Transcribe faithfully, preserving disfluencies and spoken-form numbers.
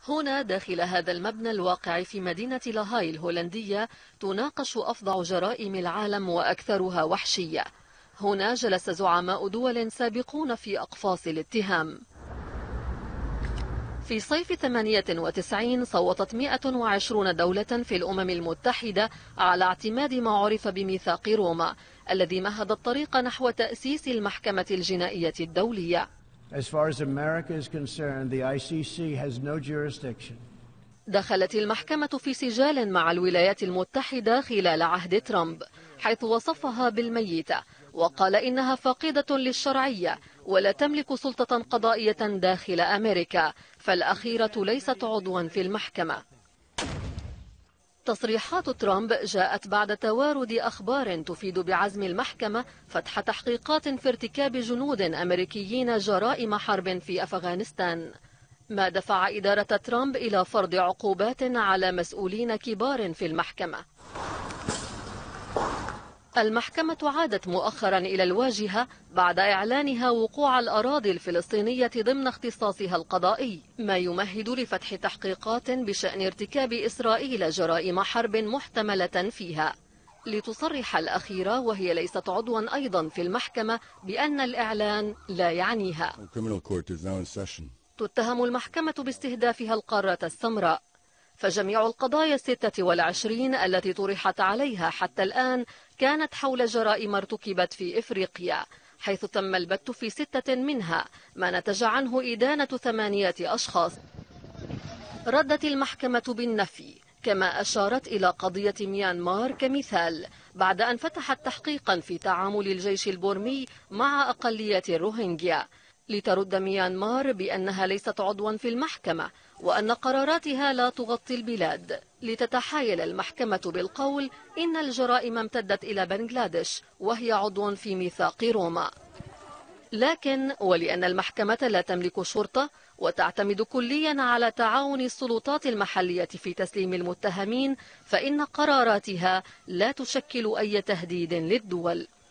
هنا داخل هذا المبنى الواقع في مدينة لاهاي الهولندية تناقش أفظع جرائم العالم وأكثرها وحشية. هنا جلس زعماء دول سابقون في أقفاص الاتهام. في صيف ثمانية وتسعين صوتت مئة وعشرين دولة في الأمم المتحدة على اعتماد ما عرف بميثاق روما الذي مهد الطريق نحو تأسيس المحكمة الجنائية الدولية. As far as America is concerned, the I C C has no jurisdiction. دخلت المحكمة في سجال مع الولايات المتحدة خلال عهد ترامب، حيث وصفها بالميتة وقال إنها فاقدة للشرعية ولا تملك سلطة قضائية داخل أمريكا، فالأخيرة ليست عضوا في المحكمة. تصريحات ترامب جاءت بعد توارد أخبار تفيد بعزم المحكمة فتح تحقيقات في ارتكاب جنود أمريكيين جرائم حرب في أفغانستان، ما دفع إدارة ترامب إلى فرض عقوبات على مسؤولين كبار في المحكمة. المحكمة عادت مؤخرا إلى الواجهة بعد إعلانها وقوع الأراضي الفلسطينية ضمن اختصاصها القضائي، ما يمهد لفتح تحقيقات بشأن ارتكاب إسرائيل جرائم حرب محتملة فيها. لتصرح الأخيرة وهي ليست عضوا أيضا في المحكمة بأن الإعلان لا يعنيها. تتهم المحكمة باستهدافها القارة السمراء، فجميع القضايا الستة والعشرين التي طرحت عليها حتى الآن كانت حول جرائم ارتكبت في إفريقيا، حيث تم البت في ستة منها، ما نتج عنه إدانة ثمانية أشخاص. ردت المحكمة بالنفي، كما أشارت إلى قضية ميانمار كمثال بعد أن فتحت تحقيقا في تعامل الجيش البورمي مع أقلية الروهينجيا، لترد ميانمار بأنها ليست عضوا في المحكمة وأن قراراتها لا تغطي البلاد، لتتحايل المحكمة بالقول إن الجرائم امتدت إلى بنغلاديش وهي عضو في ميثاق روما. لكن ولأن المحكمة لا تملك شرطة وتعتمد كليا على تعاون السلطات المحلية في تسليم المتهمين، فإن قراراتها لا تشكل أي تهديد للدول.